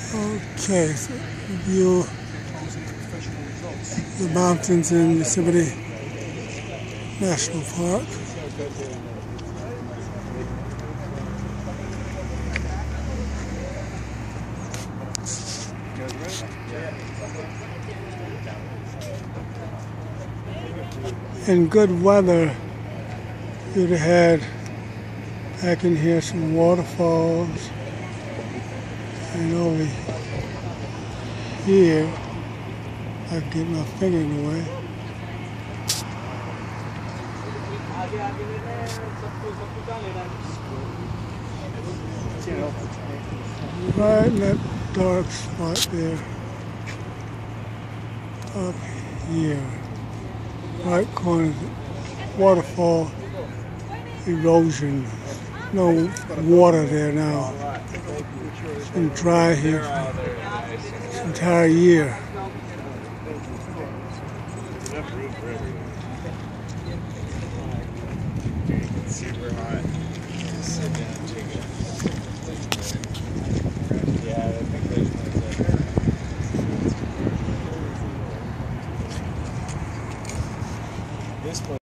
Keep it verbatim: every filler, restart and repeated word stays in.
Okay, so view the mountains in Yosemite National Park. In good weather, you'd have had back in here some waterfalls, and over here, I can get my finger in the way. Right in that dark spot there, up here, right corner, waterfall erosion. No water there now. It's been dry here for this entire year. Super hot.